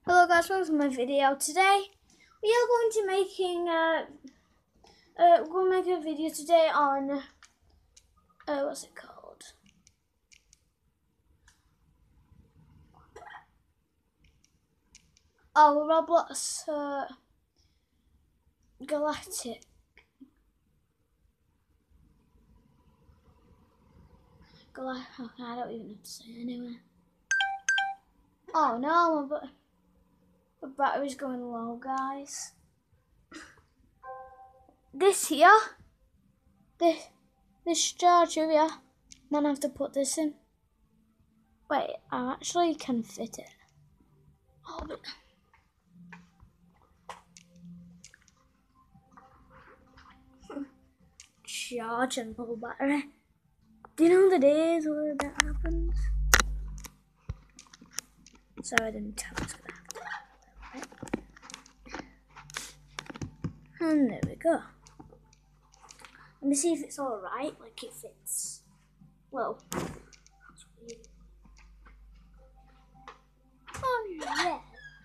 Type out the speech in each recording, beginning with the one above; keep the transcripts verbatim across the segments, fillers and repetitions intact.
Hello guys, welcome to my video. Today we are going to making uh, uh we're going to make a video today on uh what's it called? Oh, Roblox uh, Galactic. Gal okay, I don't even know what to say anyway. Oh no, my, my battery's going low, guys. This here, this this charger here, I'm gonna have to put this in. Wait, I actually can fit it. Oh, but charge and low battery. Do you know the days where that happens? Sorry, I didn't tell us that. And there we go. Let me see if it's alright, like it fits. Whoa. That's weird. Oh yeah.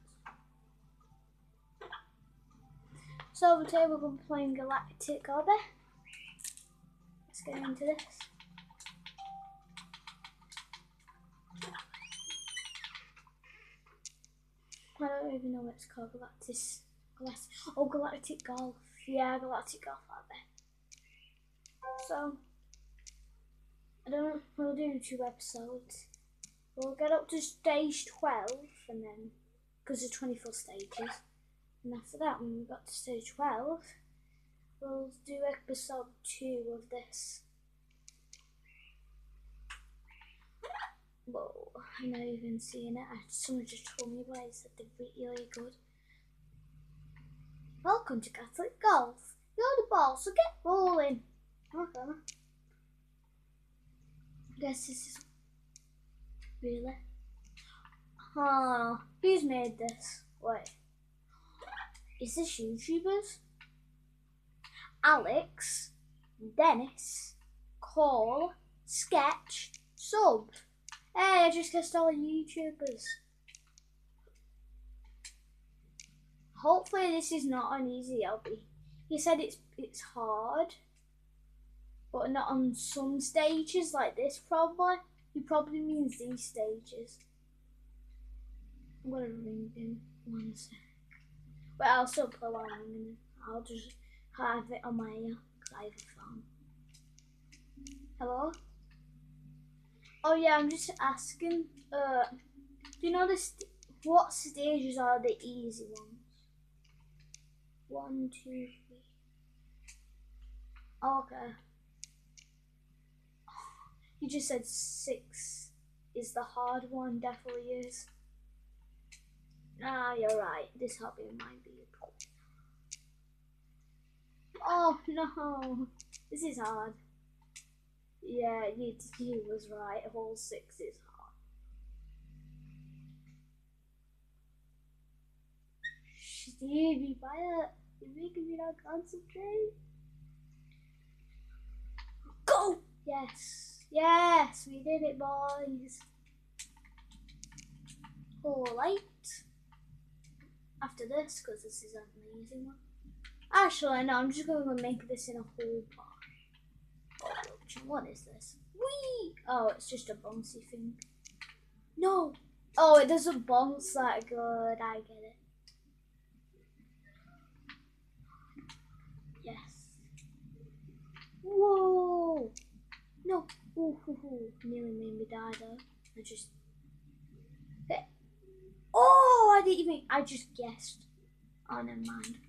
So today we're going to be playing Galactic Obby. Let's get into this. I don't even know what it's called. Galactic, Galactic. Oh, Galactic Golf. Yeah, Galactic Golf out there. So, I don't know. We'll do two episodes. We'll get up to stage twelve, and then because there's twenty-four stages, and after that, when we got to stage twelve, we'll do episode two of this. Whoa, I'm not even seeing it. Someone just told me why it's that they're really good. Welcome to Catholic Golf. You're the ball, so get rolling. Okay. I guess this is really. Oh, who's made this? Wait. Is this YouTubers? Alex, Dennis, Cole, Sketch, Sub. Hey, I just guessed all the YouTubers. Hopefully this is not an easy obby. He said it's it's hard, but not on some stages like this probably. He probably means these stages. I'm gonna ring him one sec. But I'll still play while I'm ringing him. I'll just have it on my ear because I have a phone. Hello? Oh yeah, I'm just asking, uh, do you know this, what stages are the easy ones? One, two, three. Oh, okay. You just said six is the hard one, definitely is. Ah, you're right, this hobby might be a problem. Oh no, this is hard. Yeah, you, you was right. Hole six is hard. Steve, be quiet. You're making me not concentrate. Go! Yes. Yes, we did it, boys. Whole light. After this, because this is an amazing one. Actually, no, I'm just going to make this in a whole bar. What is this? Whee! Oh, it's just a bouncy thing. No! Oh, it doesn't bounce that good. I get it. Yes. Whoa! No! Ooh, ooh, ooh. Nearly made me die though. I just. Oh! I didn't even. I just guessed. Oh, never mind.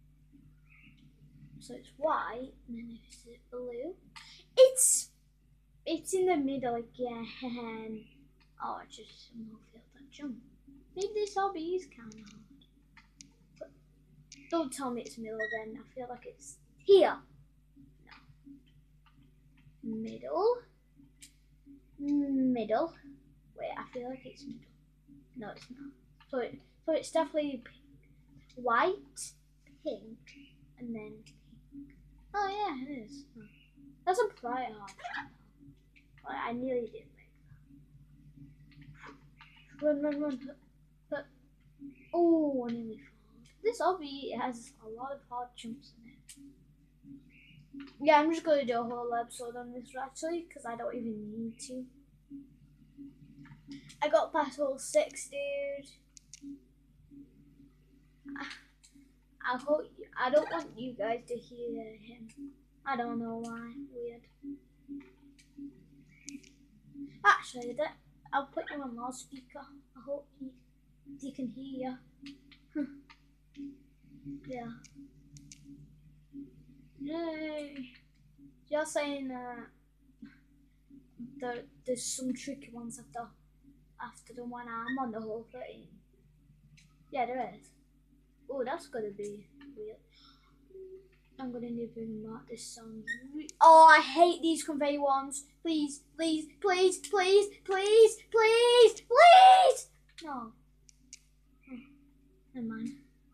So it's white, and then is it blue? It's it's in the middle again. Oh, I just somehow failed that jump. Maybe this obby is kind of hard. But don't tell me it's middle then. I feel like it's here. No. Middle. Middle. Wait, I feel like it's middle. No, it's not. So it, so it's definitely pink. White, pink, and then pink. Oh yeah, it is. Oh. That's a quite hard. I nearly did make that. Run, run, run. But Oh, I nearly fall. This obby has a lot of hard jumps in it. Yeah, I'm just going to do a whole episode on this actually, because I don't even need to. I got past hole six, dude. I hope you, I don't want you guys to hear him. I don't know why. Weird. Actually, that I'll put you on loudspeaker. I hope you, you can hear you. Yeah. Yay. You're saying uh, there, there's some tricky ones after after the one I'm on the hole thirteen. Yeah, there is. Oh, that's gonna be weird. I'm gonna need to mark this song. Oh, I hate these convey ones. Please, please, please, please, please, please, please. No. Oh, never mind.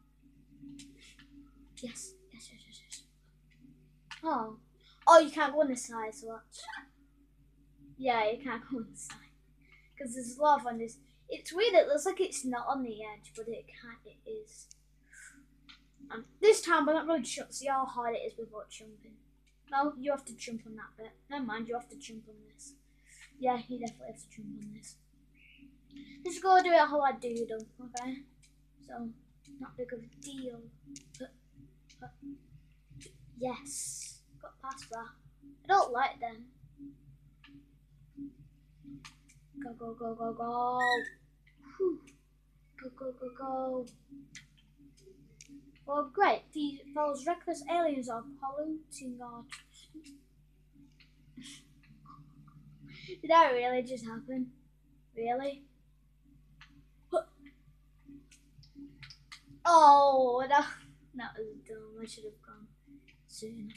Yes, yes, yes, yes, yes. Oh, oh, you can't go on this side, so watch. Yeah, you can't go on this side because there's lava on this. It's weird. It looks like it's not on the edge, but it can't. It is. Um, this time we're not going to jump. See how hard it is without jumping. No, you have to jump on that bit. Never mind, you have to jump on this. Yeah, you definitely have to jump on this. Just go do it how I do them, okay? So, not big of a deal. But, but, yes, got past that. I don't like them. Go, go, go, go, go. Whew. Go, go, go, go. Well, great. These those reckless aliens are polluting our. Did that really just happen? Really? Oh, that, that was dumb. I should have gone sooner.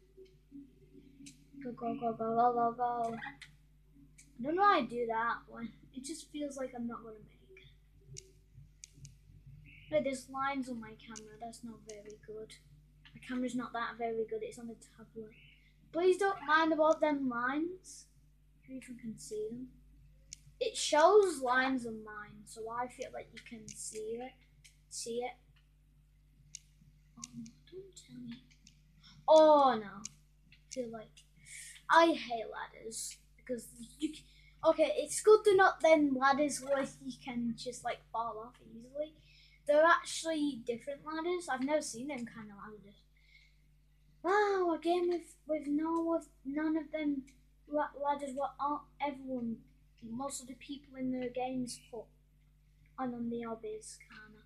Go, go, go, go, go, go, go. I don't know why I do that one. It just feels like I'm not going to make. Wait, there's lines on my camera. That's not very good. My camera's not that very good. It's on the tablet. Please don't mind about them lines. If you even can see them. It shows lines on mine, so I feel like you can see it. See it. Oh no, don't tell me. Oh no. I feel like I hate ladders because you can, okay, it's good to not them ladders where you can just like fall off easily. They're actually different ladders. I've never seen them kind of ladders. Wow, a game with with no of none of them ladders what everyone, most of the people in the games put on on the obbies kinda.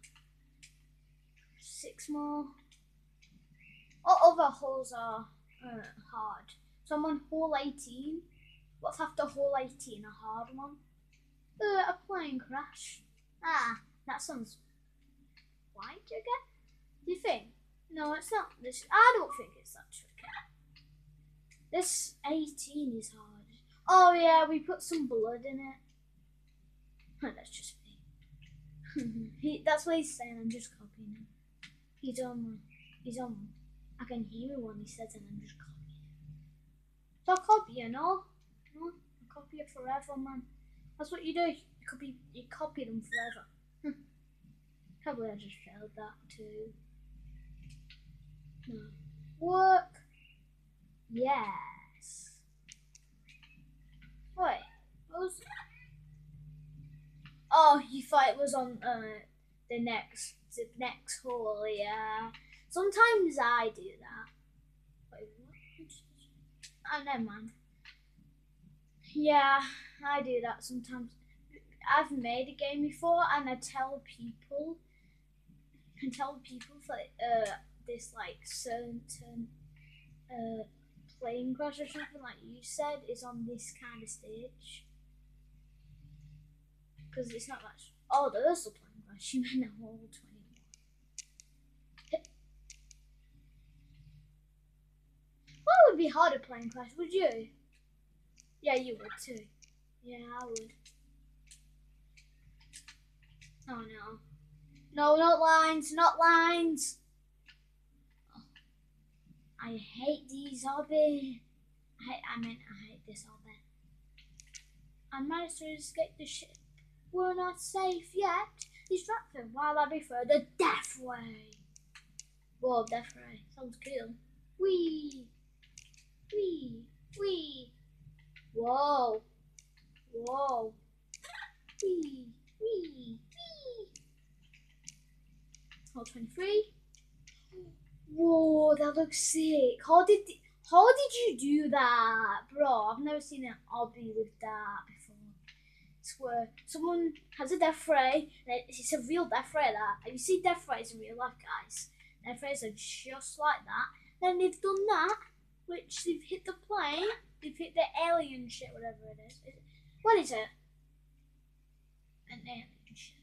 Six more. All other holes are uh, hard. So I'm on hole eighteen. What's after hole eighteen? A hard one. Uh, a plane crash. Ah, that sounds. Why do you get? Do you think? No, it's not this. I don't think it's that tricky. This eighteen is hard. Oh yeah, we put some blood in it. That's just me. he, that's what he's saying. I'm just copying him. He's on. He's on. I can hear when he says it. I'm just copying him. So copy, you know? No, I copy it forever, man. That's what you do. You copy. You copy them forever. Probably I just failed that too. No. Work. Yes. Wait. What was? Oh, you thought it was on uh, the next, the next hole? Yeah. Sometimes I do that. Wait, what? Oh, never mind. Yeah, I do that sometimes. I've made a game before, and I tell people. And tell people like uh this like certain uh plane crash or something like you said is on this kind of stage because it's not much. Oh, there's the plane crash. You meant a whole twenty-one. What would be harder plane crash? Would you? Yeah, you would too. Yeah, I would. Oh no. No, not lines, not lines. Oh, I hate these obby. I, I mean, I hate this obby. I managed to escape the ship. We're not safe yet. distract them while I prefer the death ray. Whoa, death ray. Sounds cool. Wee! Wee! Wee! Whoa! Whoa! Wee! Wee! Wee! Oh, twenty-three. Whoa, that looks sick. How did how did you do that, bro? I've never seen an obby with that before. It's where someone has a death ray. It's a real death ray. That you see, death rays in real life, guys. Death rays are just like that. Then they've done that, which they've hit the plane. They've hit the alien shit, whatever it is. Is it, what is it? An alien ship.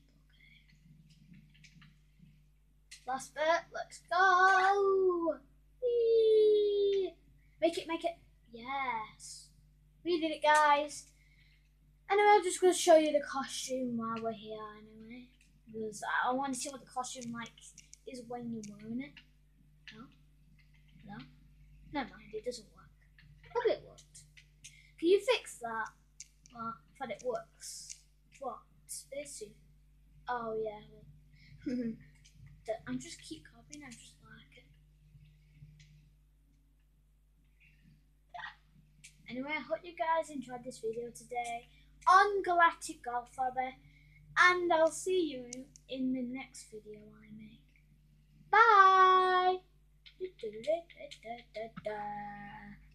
Last bit, let's go! Whee! Make it, make it, yes! We did it, guys! Anyway, I'm just going to show you the costume while we're here, anyway. Because I want to see what the costume like is when you're wearing it. No? No? Never mind, it doesn't work. Hope it worked. Can you fix that? Well, I thought it works. What? Spacesuit? Oh, yeah. I'm just keep copying, I just like it. Anyway, I hope you guys enjoyed this video today on Galactic Golf Hobby, and I'll see you in the next video I make. Bye!